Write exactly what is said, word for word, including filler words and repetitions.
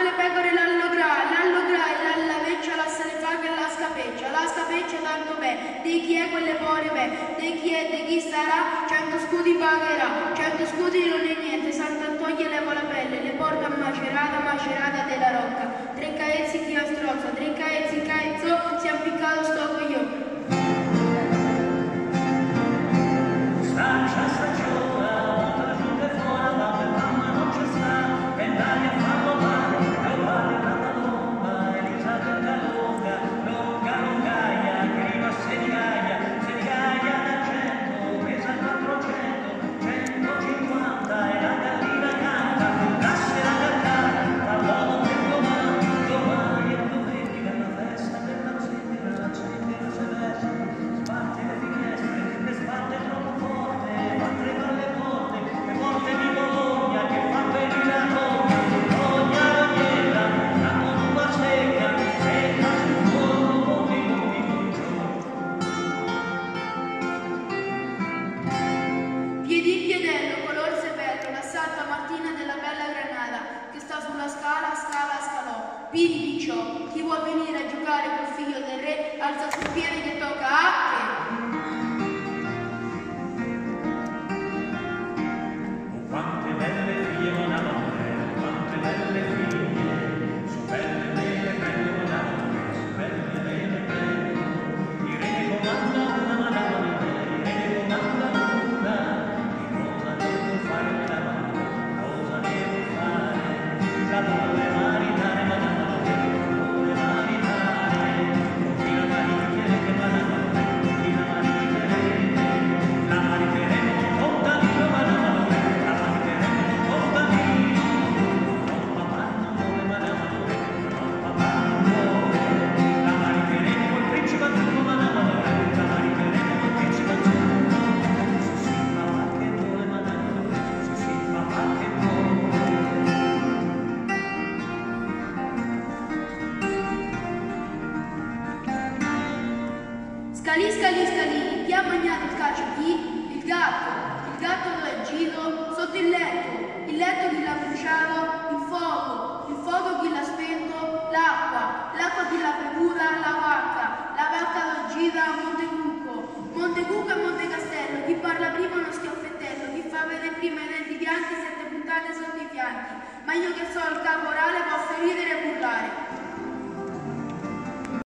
le pecore l'allo gra, l'allo gra e l'alla veccia, la se ne fa che la scapeccia, la scapeccia tanto beh, di chi è quelle pore beh, di chi è, di chi sarà, cento scudi pagherà, cento scudi non è niente, Sant'Antonio leva la pelle, le porta a macerata, macerata della rocca, tre caezzi chi la strozza, tre caezzi caezzo, si è appiccato sto coglione. Piri Picciò, chi vuol venire a giocare col figlio del re, alza sul piede che tocca a te. Oh, quante belle figlie non amore, quante belle figlie, su belle belle prendono d'amore, su belle belle prendono. Il re ne comanda una, madama di te, il re ne comanda una, di cosa devo fare la mano, cosa devo fare, la dove maritare, madama. Scalì, scalì, scalì, chi ha mangiato il calcio chi? Il gatto. Il gatto dove è giro? Sotto il letto. Il letto chi l'ha bruciato? Il fuoco. Il fuoco chi l'ha spento? L'acqua. L'acqua chi l'ha bevuta? La vacca. La vacca lo gira a Montecucco. Montecucco e Montecastello. Chi parla prima uno schiaffettello. Chi fa vedere prima i denti bianchi, sette puntate sotto i fianchi. Ma io che so il caporale posso ridere e burlare.